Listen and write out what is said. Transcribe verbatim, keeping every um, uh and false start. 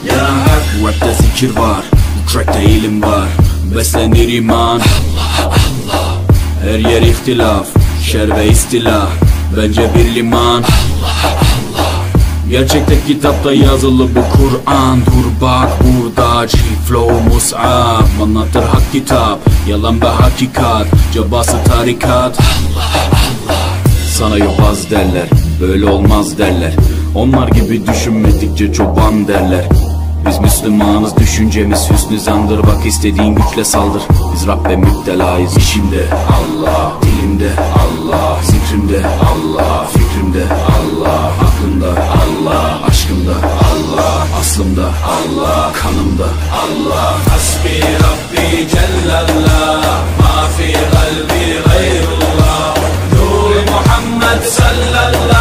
Ya hak rapte zikir var, bu trackte ilim var. Beslenir iman, Allah Allah. Her yer ihtilaf, şer ve istila. Bence bir liman, Allah Allah. Gerçekte kitapta yazılı bu Kur'an. Dur bak burada G-Flow Mus'ab anlatır hak kitap, yalan ve hakikat. Cabası tarikat, Allah Allah. Sana yobaz derler, böyle olmaz derler. Onlar gibi düşünmedikçe çoban derler. Biz Müslümanız, düşüncemiz hüsnü zandır. Bak istediğin güçle saldır. Biz Rabbe müptelayız. İşimde Allah, dilimde Allah, zikrimde Allah, fikrimde Allah, aklımda Allah, aşkımda Allah, aslımda Allah, kanımda Allah. Hasbi Rabbi Cellallah, ma fi kalbi gayrullah. Nur Muhammed sallallahu